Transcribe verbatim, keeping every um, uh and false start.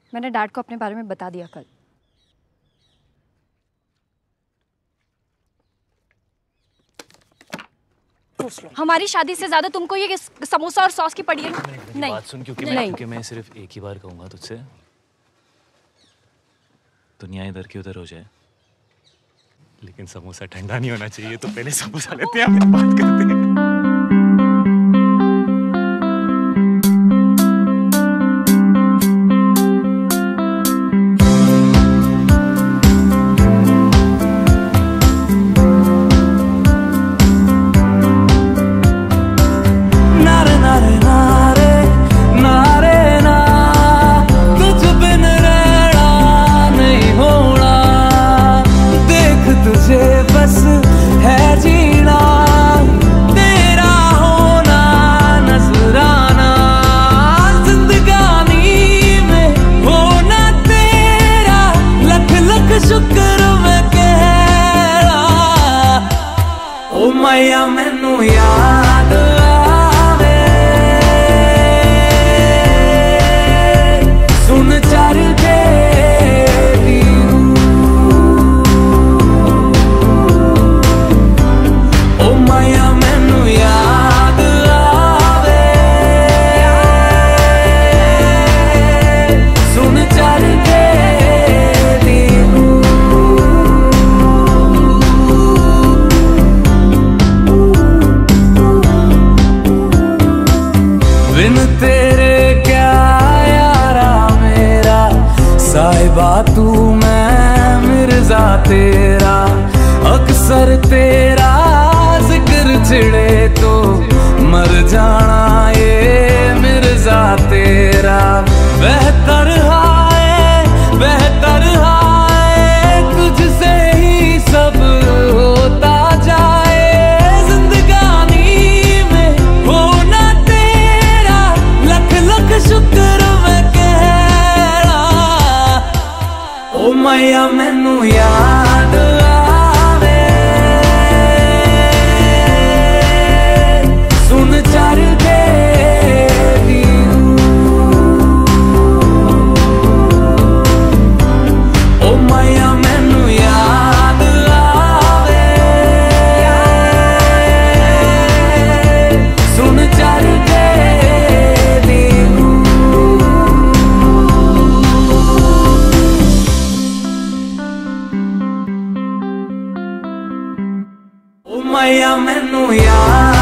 मैंने डैड को अपने बारे में बता दिया कल। हमारी शादी से ज्यादा तुमको ये समोसा और सॉस की पड़ी है ना? नहीं बात सुन, क्योंकि मैं क्योंकि मैं सिर्फ एक ही बार कहूंगा तुझसे, दुनिया इधर की उधर हो जाए, लेकिन समोसा ठंडा नहीं होना चाहिए। तो पहले समोसा लेते हैं, फिर बात करते हैं। मैया मैनू याद आवे, सुन चर के ओ मैया मैनू याद आवे, सुन चर के बिन तेरे क्या यारा मेरा, साहिबा तू मैं मिर्जा तेरा, अक्सर तेरा जिक्र छिड़े तो मर जाना ये मिर्जा तेरा। बेहतर हाय बेहतर हाय तुझसे ही सब होता जाए, जिंदगानी में होना तेरा लख लख शुक्र मैं कहरा। ओ मैया मैनू याद आवे, सुन चर के ओ मैया मैनू याद आवे, सुन चर के ओ मैया मैनू याद